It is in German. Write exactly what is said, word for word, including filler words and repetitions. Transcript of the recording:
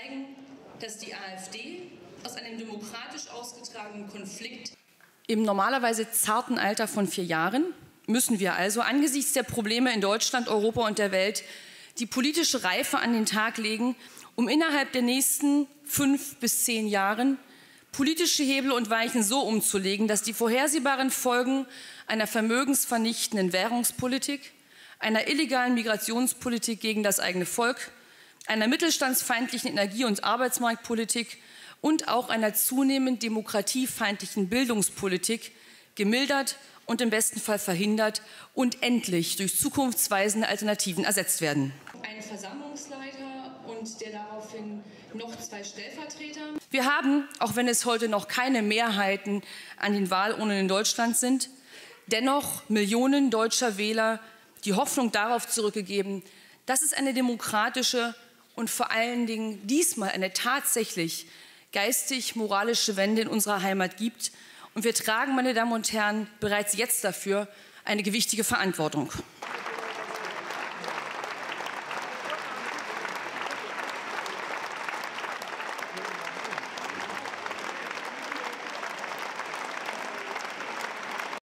zeigen, dass die AfD aus einem demokratisch ausgetragenen Konflikt im normalerweise zarten Alter von vier Jahren müssen wir also angesichts der Probleme in Deutschland, Europa und der Welt die politische Reife an den Tag legen, um innerhalb der nächsten fünf bis zehn Jahren politische Hebel und Weichen so umzulegen, dass die vorhersehbaren Folgen einer vermögensvernichtenden Währungspolitik, einer illegalen Migrationspolitik gegen das eigene Volk, einer mittelstandsfeindlichen Energie- und Arbeitsmarktpolitik und auch einer zunehmend demokratiefeindlichen Bildungspolitik gemildert und im besten Fall verhindert und endlich durch zukunftsweisende Alternativen ersetzt werden. Ein Versammlungsleiter und der daraufhin noch zwei Stellvertreter. Wir haben, auch wenn es heute noch keine Mehrheiten an den Wahlurnen in Deutschland sind, dennoch Millionen deutscher Wähler die Hoffnung darauf zurückgegeben, dass es eine demokratische und vor allen Dingen diesmal eine tatsächlich geistig-moralische Wende in unserer Heimat gibt. Und wir tragen, meine Damen und Herren, bereits jetzt dafür eine gewichtige Verantwortung.